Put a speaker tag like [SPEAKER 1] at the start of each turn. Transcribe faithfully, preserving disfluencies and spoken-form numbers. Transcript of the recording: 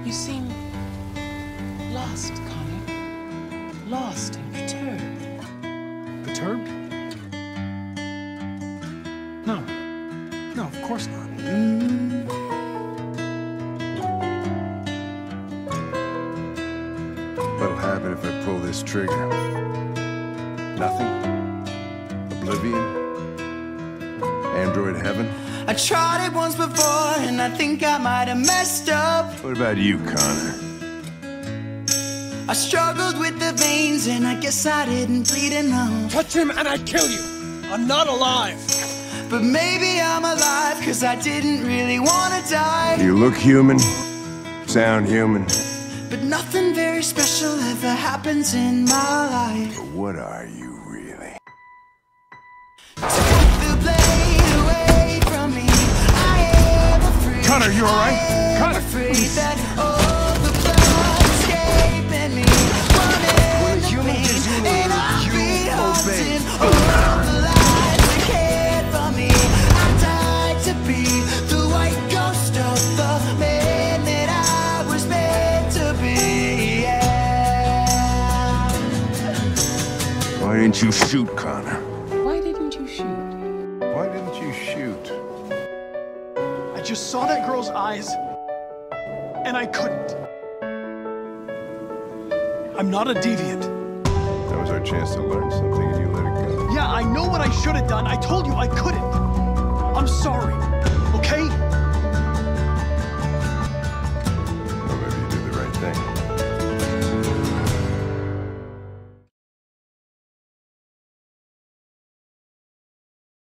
[SPEAKER 1] You seem lost, Connor. Lost and perturbed.
[SPEAKER 2] Perturbed? No. No, of course not.
[SPEAKER 1] Mm.
[SPEAKER 3] What'll happen if I pull this trigger? Nothing? Oblivion? Android heaven?
[SPEAKER 4] I tried it once before, and I think I might have messed up.
[SPEAKER 3] What about you, Connor?
[SPEAKER 4] I struggled with the veins, and I guess I didn't bleed enough.
[SPEAKER 2] Touch him and I kill you. I'm not alive.
[SPEAKER 4] But maybe I'm alive, cause I didn't really wanna die.
[SPEAKER 3] You look human, sound human.
[SPEAKER 4] But nothing very special ever happens in my life.
[SPEAKER 3] But what are you, really?
[SPEAKER 4] Take the blade away from me. I am afraid.
[SPEAKER 2] Connor, you alright? Connor,
[SPEAKER 4] afraid
[SPEAKER 2] please.
[SPEAKER 4] that all the blood escaping me. Running the
[SPEAKER 3] human
[SPEAKER 4] pain,
[SPEAKER 3] gives you a
[SPEAKER 4] and
[SPEAKER 3] order,
[SPEAKER 4] I'll
[SPEAKER 3] you
[SPEAKER 4] be
[SPEAKER 3] obey.
[SPEAKER 4] haunting all the lies they cared for me. I died to be the white ghost of the man that I was meant to be. Yeah.
[SPEAKER 3] Why didn't you shoot, Connor?
[SPEAKER 1] Why didn't you shoot?
[SPEAKER 3] Why didn't you shoot?
[SPEAKER 2] I just saw that girl's eyes, and I couldn't. I'm not a deviant.
[SPEAKER 3] That was our chance to learn something and you let it go.
[SPEAKER 2] Yeah, I know what I should have done. I told you I couldn't. I'm sorry.